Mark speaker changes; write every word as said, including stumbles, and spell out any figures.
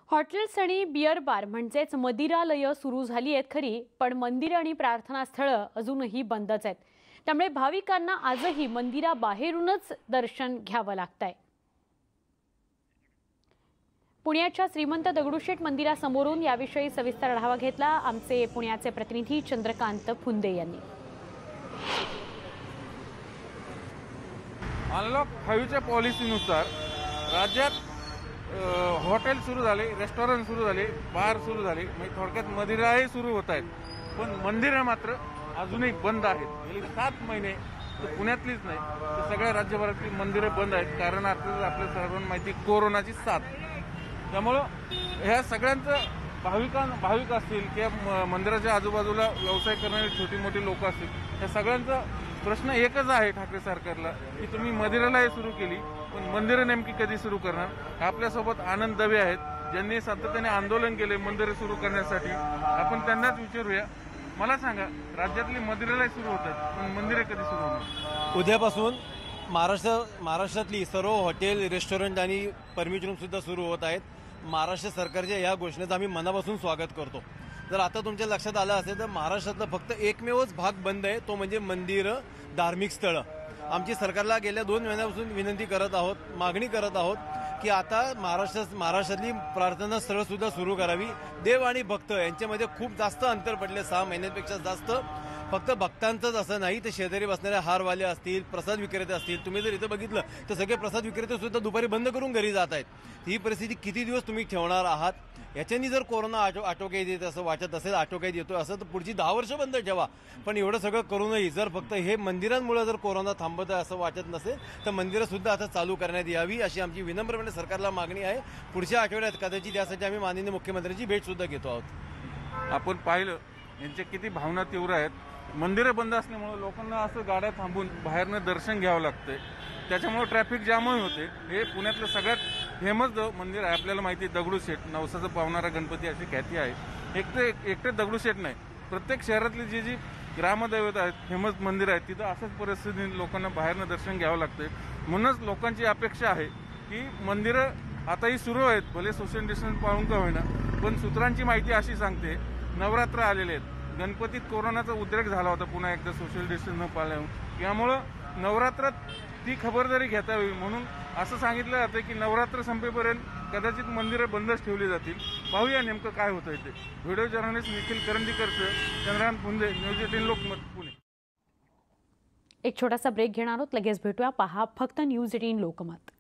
Speaker 1: Hotels आणि beer bar म्हणजेच मदिरालय सुरू झाली आहेत खरी, पण मंदिर आणि प्रार्थनास्थळं अजूनही बंदच आहेत। त्यामुळे भाविकांना आजही मंदिराबाहेरूनच दर्शन घ्यावं लागतंय। पुण्याच्या श्रीमंत दगडूशेठ मंदिरासमोरून याविषयी सविस्तर आढावा घेतला आमचे पुण्याचे प्रतिनिधी चंद्रकांत फुंदे यांनी।
Speaker 2: अनलॉक फाईव्हच्या पॉलिसीनुसार राज्यात हॉटेल सुरू झाले, रेस्टॉरंट सुरू झाले, बार सुरू झाले, म्हणजे थोडक्यात मदिराही सुरू होत आहेत, पण मंदिरं मात्र अजूनही बंद आहेत। गेली सात महिने तर पुण्यातलीच नाही तर सगळ्या राज्यभरातली मंदिरं बंद आहेत, कारण आपल्याला आपल्या सर्वांना माहिती कोरोनाची साथ। त्यामुळं ह्या सगळ्यांचं भाविकां भाविक असतील किंवा मंदिराच्या आजूबाजूला व्यवसाय करणारे छोटी मोठी लोक असतील, या सगळ्यांचा प्रश्न एकच आहे ठाकरे सरकारला की तुम्ही मंदिरालाही सुरू केली, पण मंदिरं नेमकी कधी सुरू करणार। आपल्यासोबत आनंद दवे आहेत, ज्यांनी सातत्याने आंदोलन केले मंदिरं सुरू करण्यासाठी। आपण त्यांनाच विचारूया, मला सांगा, राज्यातली मंदिरालाही सुरू होतात, पण मंदिरं कधी सुरू होणार?
Speaker 3: उद्यापासून महाराष्ट्र महाराष्ट्रातली सर्व हॉटेल, रेस्टॉरंट आणि परमिट रूम सुद्धा सुरू होत आहेत। महाराष्ट्र सरकारच्या या घोषणेचं आम्ही मनापासून स्वागत करतो। जर आता तुमच्या लक्षात आलं असेल तर महाराष्ट्रातला फक्त एकमेवच भाग बंद आहे, तो म्हणजे मंदिरं, धार्मिक स्थळं। आमची सरकारला गेल्या दोन महिन्यापासून विनंती करत आहोत, मागणी करत आहोत की आता महाराष्ट्र महाराष्ट्रातली प्रार्थना स्थळं सुद्धा सुरू करावी। देव आणि भक्त यांच्यामध्ये खूप जास्त अंतर पडले, सहा महिन्यांपेक्षा जास्त। फक्त भक्तांचंच असं नाही तर शेजारी बसणारे हारवाले असतील, प्रसाद विक्रेते असतील, तुम्ही जर इथं बघितलं तर सगळे प्रसाद विक्रेते सुद्धा दुपारी बंद करून घरी जात आहेत। ही परिस्थिती किती दिवस तुम्ही ठेवणार आहात? याच्यानी जर कोरोना आटो आटोक्यात येत असं वाटत असेल, आटोक्यात येतो असं, तर पुढची दहा वर्ष बंद ठेवा। पण एवढं सगळं करूनही जर फक्त हे मंदिरांमुळे जर कोरोना थांबत आहे असं वाटत नसेल तर मंदिरं सुद्धा आता चालू करण्यात यावी, अशी आमची विनम्रपणे सरकारला मागणी आहे। पुढच्या आठवड्यात कदाचित यासाठी आम्ही माननीय मुख्यमंत्र्यांची भेट सुद्धा घेतो आहोत।
Speaker 2: आपण पाहिलं यांच्या किती भावना तीव्र आहेत। मंदिरं बंद असल्यामुळे लोकांना असं गाड्या थांबून बाहेरनं दर्शन घ्यावं लागतंय, त्याच्यामुळे ट्रॅफिक जामही होते। हे पुण्यातलं सगळ्यात फेमस मंदिर आहे, आपल्याला माहिती आहे, दगडूशेठ, नवसाचं पावणारा गणपती अशी ख्याती आहे। एकटे एकटे दगडूशेठ नाही, प्रत्येक शहरातली जी जी ग्रामदैवत आहेत, फेमस मंदिर आहेत, तिथं असंच परिस्थितीने लोकांना बाहेरनं दर्शन घ्यावं लागतंय। म्हणूनच लोकांची अपेक्षा आहे की मंदिरं आताही सुरू आहेत, भले सोशल डिस्टन्स पाळून का होईना, पण सूत्रांची माहिती अशी सांगते नवरात्र आलेले आहेत, गणपतीत कोरोनाचा उद्रेक झाला होता पुन्हा एकदा सोशल डिस्टन्स न पाळल्यामुळे, यामुळं नवरात्रात ती खबरदारी घेता यावी म्हणून असं सांगितलं जातं की नवरात्र संपेपर्यंत कदाचित मंदिरं बंदच ठेवली जातील। पाहूया नेमकं काय होतं ते। व्हिडिओ जर्नलिस्ट निखिल करंदीकरसह चंद्रकांत फुंदे, न्यूज एटीन लोकमत, पुणे।
Speaker 1: एक छोटासा ब्रेक घेणार आहोत, लगेच भेटूया। पहा फक्त न्यूज एटीन लोकमत।